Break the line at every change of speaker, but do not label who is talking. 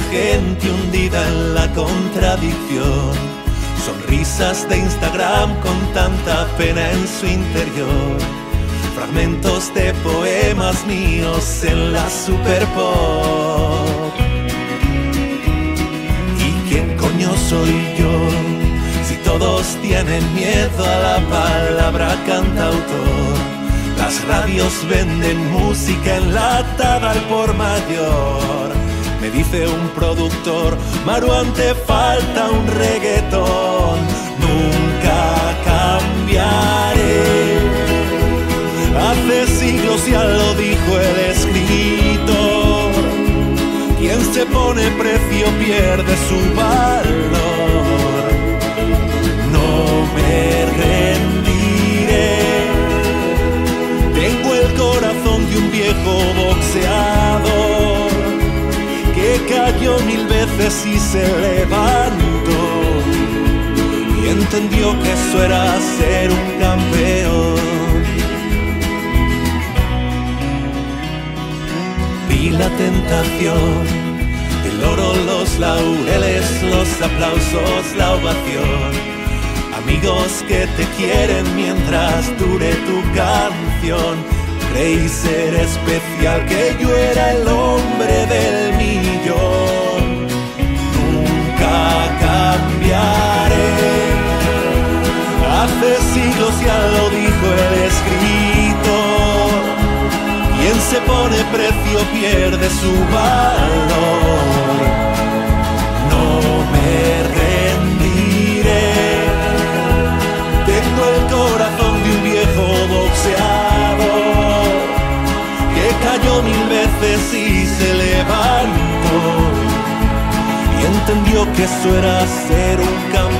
gente hundida en la contradicción. Sonrisas de Instagram con tanta pena en su interior. Fragmentos de poemas míos en la Super Pop. ¿Y quién coño soy yo? Si todos tienen miedo a la palabra cantautor. Las radios venden música enlatada al por mayor. Me dice un productor, Maruán, te falta un reggaetón. Nunca cambiaré. Hace siglos ya lo dijo el escritor. Quien se pone precio pierde su valor. No me rendiré. Tengo el corazón de un viejo boxeador que cayó 1000 veces y se levantó y entendió que eso era ser un campeón. Vi la tentación, el oro, los laureles, los aplausos, la ovación. Amigos que te quieren mientras dure tu canción. Creí ser especial, que yo era el hombre del millón. Nunca cambiaré. Hace siglos ya lo dijo el escritor. Quien se pone precio pierde su valor. No me rendiré. Tengo el corazón de un viejo boxeador que cayó 1000 veces y se levantó y entendió que eso era ser un campeón.